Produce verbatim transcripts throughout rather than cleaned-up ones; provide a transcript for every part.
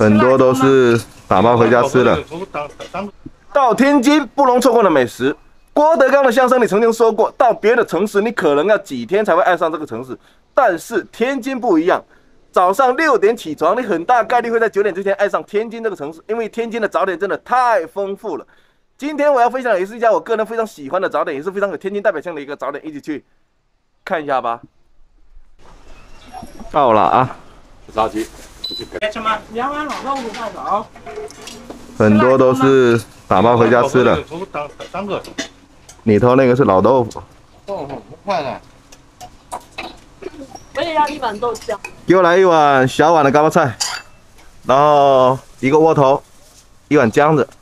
很多都是打包回家吃的。到天津不容错过的美食。郭德纲的相声里曾经说过，到别的城市你可能要几天才会爱上这个城市，但是天津不一样。早上六点起床，你很大概率会在九点之前爱上天津这个城市，因为天津的早点真的太丰富了。今天我要分享的也是一家我个人非常喜欢的早点，也是非常有天津代表性的一个早点，一起去看一下吧。到了啊！ 不着急。 什么？两碗老豆腐快走。 很多都是打包回家吃的。 三个。 里头那个是老豆腐。 豆腐不快的。 我也要一碗豆浆。 给我来一碗小碗的嘎巴菜，然后一个窝头，一碗姜子。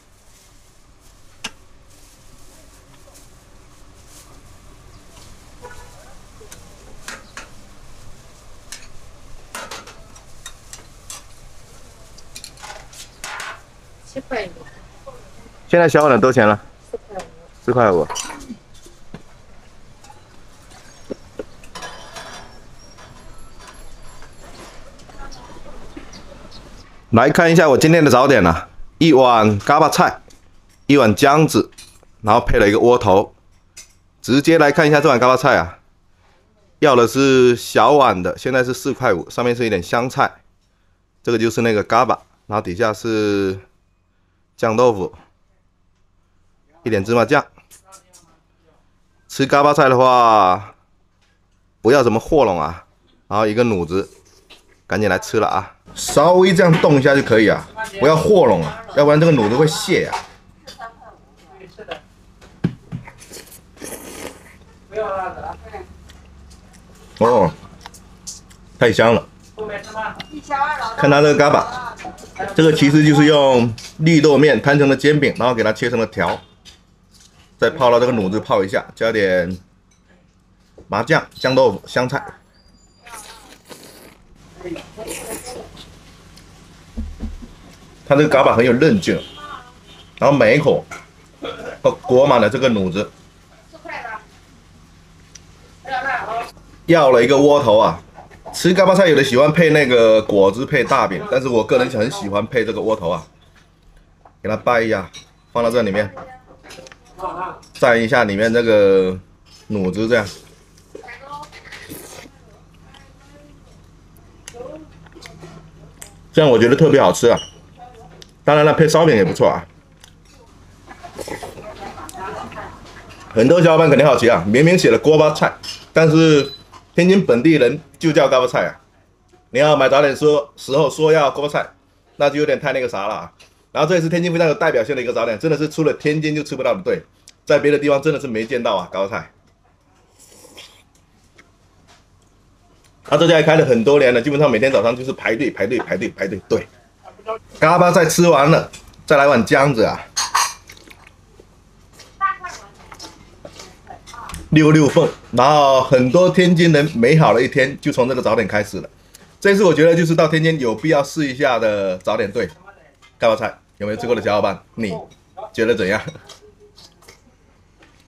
七块五。 现在小碗的多少钱了？四块五。四块五。来看一下我今天的早点啊，一碗嘎巴菜，一碗姜子，然后配了一个窝头。直接来看一下这碗嘎巴菜啊，要的是小碗的，现在是四块五，上面是一点香菜，这个就是那个嘎巴，然后底下是酱豆腐，一点芝麻酱。吃嘎巴菜的话，不要什么和拢啊，然后一个卤子，赶紧来吃了啊！稍微这样动一下就可以啊，不要和拢啊，要不然这个卤子会泄啊。哦，太香了！看它这个嘎巴，这个其实就是用绿豆面摊成了煎饼，然后给它切成了条，再泡到这个卤子泡一下，加点麻酱、酱豆腐、香菜。它这个嘎巴很有韧劲，然后每一口都裹满了这个卤子。要了一个窝头啊！吃嘎巴菜有的喜欢配那个果子配大饼，但是我个人很喜欢配这个窝头啊。给它掰一下，放到这里面，蘸一下里面这个卤子，这样。这样我觉得特别好吃啊！当然了，配烧饼也不错啊。很多小伙伴肯定好奇啊，明明写了锅巴菜，但是天津本地人就叫嘎巴菜啊。你要买早点说时候说要锅巴菜，那就有点太那个啥了啊。然后这也是天津非常有代表性的一个早点，真的是除了天津就吃不到的，对，在别的地方真的是没见到啊嘎巴菜。他这家也开了很多年了，基本上每天早上就是排队排队排队排队。对，嘎巴菜吃完了，再来碗姜子啊，溜溜缝。然后很多天津人美好的一天就从这个早点开始了。这次我觉得就是到天津有必要试一下的早点，对，嘎巴菜有没有吃过的小伙伴，你觉得怎样？